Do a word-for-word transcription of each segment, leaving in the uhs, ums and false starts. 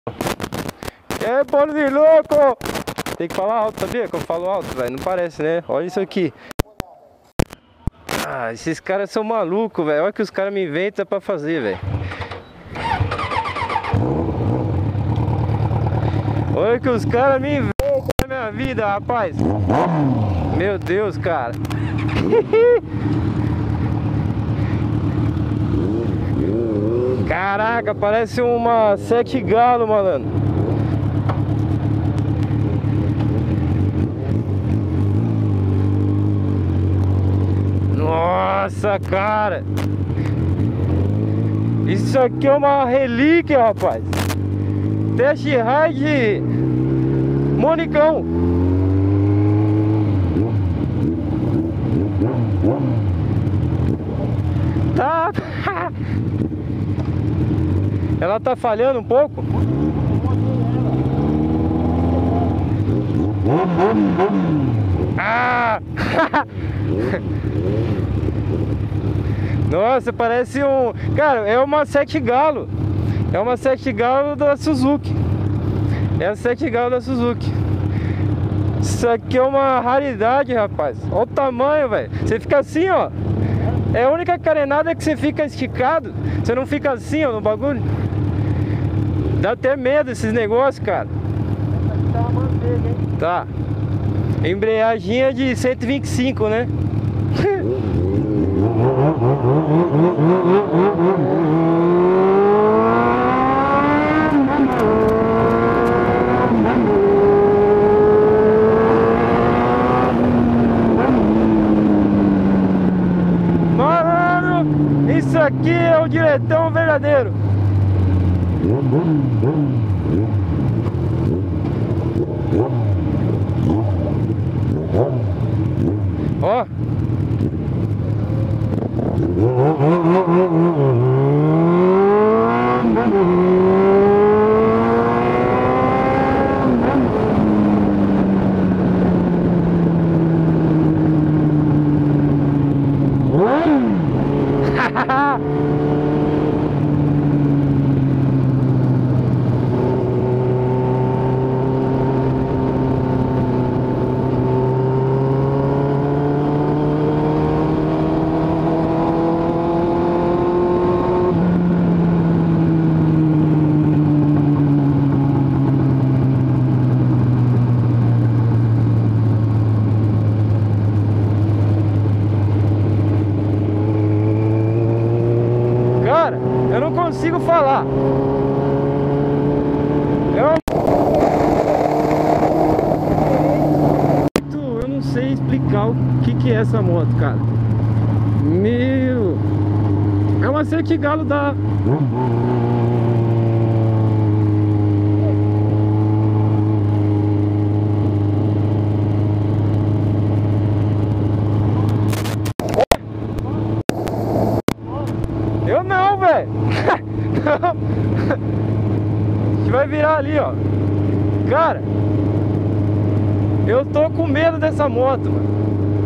É, bolo de louco! Tem que falar alto, sabia? Que eu falo alto, velho. Não parece, né? Olha isso aqui. Ah, esses caras são malucos, velho. Olha o que os caras me inventam pra fazer, velho. Olha o que os caras me inventam na minha vida, rapaz. Meu Deus, cara. Caraca, parece uma sete galo, malandro. Nossa, cara. Isso aqui é uma relíquia, rapaz. Test ride Monicão. Tá. Ela tá falhando um pouco. Ah! Nossa, parece um... Cara, é uma sete galo. É uma sete galo da Suzuki. É a sete galo da Suzuki. Isso aqui é uma raridade, rapaz. Olha o tamanho, velho. Você fica assim, ó. É a única carenada que você fica esticado. Você não fica assim, ó, no bagulho. Dá até medo esses negócios, cara. Tá uma manteiga, hein? Tá. Embreaginha de cento e vinte e cinco, né? Mano, isso aqui é o diretão verdadeiro. Ó. Eu não consigo falar. Eu... eu não sei explicar o que que é essa moto, cara. Meu... É uma sete galo da... Eu não, velho. A gente vai virar ali, ó. Cara, eu tô com medo dessa moto, mano.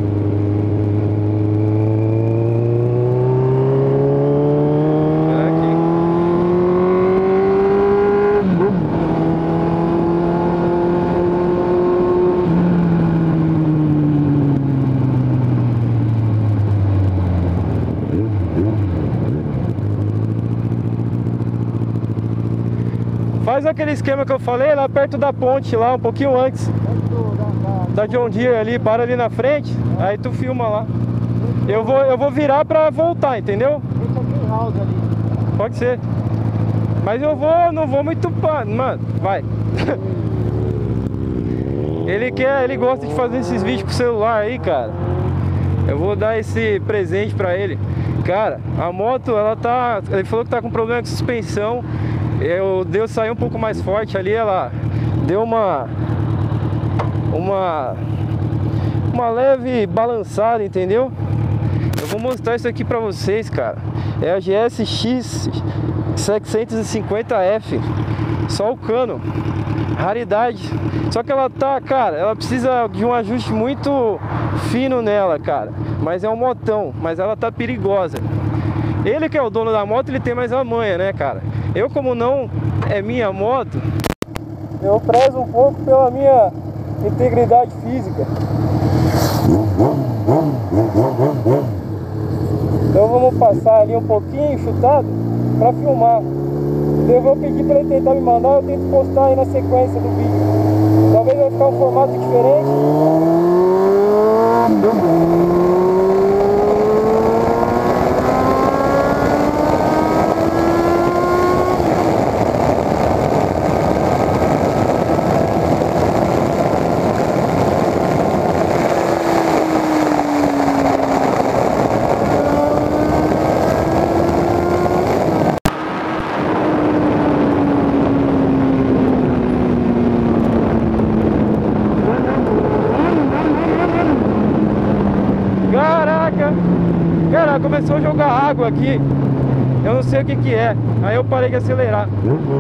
Faz aquele esquema que eu falei lá perto da ponte, lá um pouquinho antes da John Deere ali, para ali na frente, aí tu filma lá. Eu vou, eu vou virar pra voltar, entendeu? Pode ser. Mas eu vou, não vou muito pá, mano, vai. Ele quer, ele gosta de fazer esses vídeos com o celular aí, cara. Eu vou dar esse presente pra ele. Cara, a moto, ela tá, ele falou que tá com problema com suspensão. Eu deu sair um pouco mais forte ali, ela deu uma uma uma leve balançada, entendeu? Eu vou mostrar isso aqui pra vocês, cara. É a G S X setecentos e cinquenta F, só o cano, raridade. Só que ela tá, cara, ela precisa de um ajuste muito fino nela, cara. Mas é um motão, mas ela tá perigosa. Ele que é o dono da moto, ele tem mais a manha, né, cara? Eu, como não é minha moto, eu prezo um pouco pela minha integridade física. Então vamos passar ali um pouquinho chutado para filmar. Eu vou pedir para ele tentar me mandar, eu tento postar aí na sequência do vídeo. Talvez vai ficar um formato diferente. Cara, começou a jogar água aqui. Eu não sei o que que é. Aí eu parei de acelerar.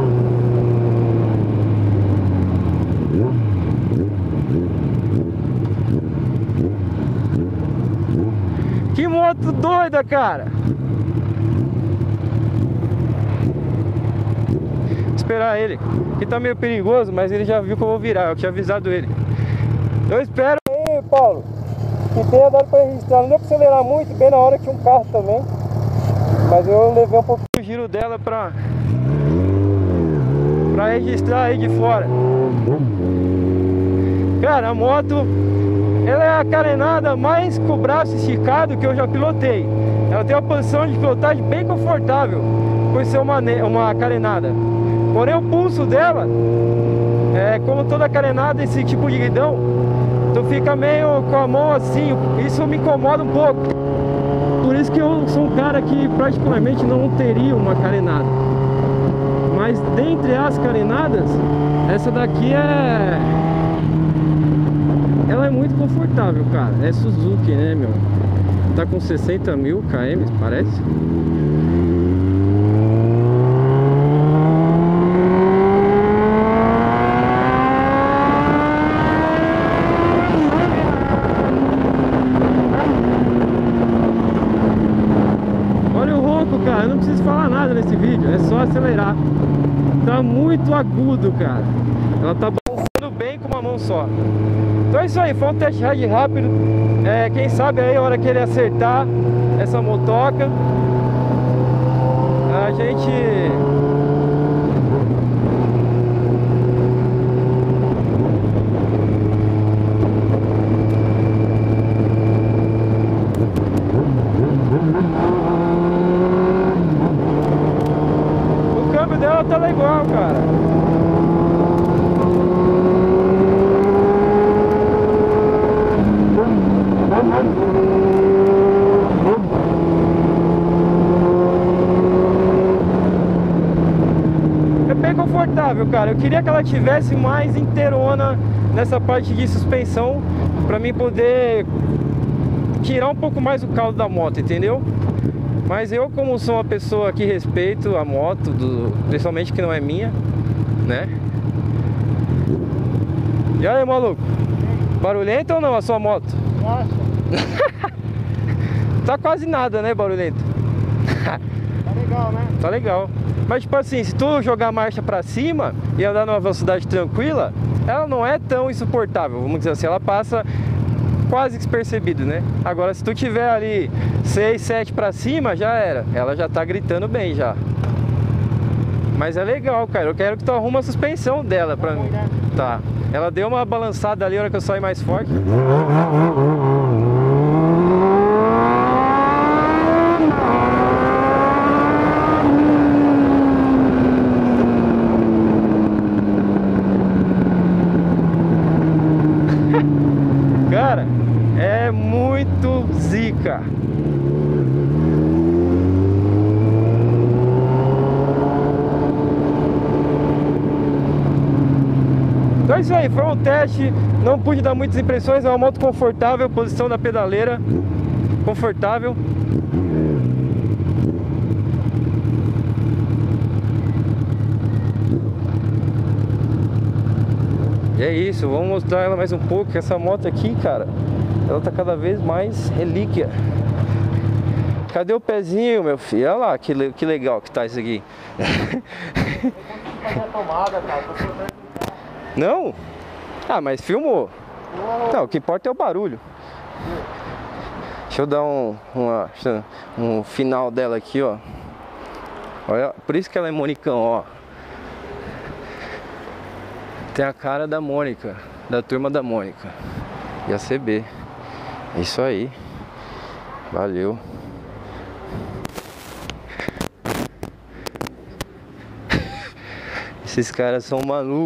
Que moto doida, cara. Vou esperar ele. Aqui tá meio perigoso, mas ele já viu que eu vou virar. Eu tinha avisado ele. Eu espero. Aí, Paulo, que tenha dado para registrar. Não deu para acelerar muito, bem na hora que tinha um carro também. Mas eu levei um pouco do giro dela para para registrar aí de fora. Cara, a moto, ela é a carenada mais com o braço esticado que eu já pilotei. Ela tem uma posição de pilotagem bem confortável por ser uma, uma carenada. Porém o pulso dela, é, como toda carenada, esse tipo de guidão, tu fica meio com a mão assim, isso me incomoda um pouco. Por isso que eu sou um cara que praticamente não teria uma carenada. Mas dentre as carenadas, essa daqui é... ela é muito confortável, cara. É Suzuki, né, meu? Tá com sessenta mil quilômetros, parece. Cara, eu não preciso falar nada nesse vídeo, é só acelerar. Tá muito agudo, cara. Ela tá balançando bem com uma mão só. Então é isso aí, foi um test ride rápido. É, quem sabe aí a hora que ele acertar essa motoca, a gente... dela tá legal, cara. É bem confortável, cara. Eu queria que ela tivesse mais inteirona nessa parte de suspensão, pra mim poder tirar um pouco mais o caldo da moto, entendeu? Mas eu, como sou uma pessoa que respeito a moto, do, principalmente que não é minha, né? E aí, maluco? Barulhento ou não a sua moto? Nossa. Tá quase nada, né, barulhento? Tá legal, né? Tá legal. Mas tipo assim, se tu jogar a marcha pra cima e andar numa velocidade tranquila, ela não é tão insuportável, vamos dizer assim, ela passa quase despercebido, né? Agora se tu tiver ali seis, sete pra cima, já era. Ela já tá gritando bem já. Mas é legal, cara. Eu quero que tu arruma a suspensão dela pra mim. Tá. Ela deu uma balançada ali na hora que eu saí mais forte. Cara, é muito zica. Então é isso aí, foi um teste. Não pude dar muitas impressões. É uma moto confortável, posição da pedaleira confortável. E é isso, vamos mostrar ela mais um pouco. Essa moto aqui, cara, ela tá cada vez mais relíquia. Cadê o pezinho, meu filho? Olha lá que, que legal que tá isso aqui. fazer a tomada, cara. Tô soltando. Não? Ah, mas filmou. Não, o que importa é o barulho. Deixa eu dar um, uma, um final dela aqui, ó. Olha, por isso que ela é Monicão, ó. Tem a cara da Mônica, da turma da Mônica. E a C B. É isso aí. Valeu. Esses caras são malucos.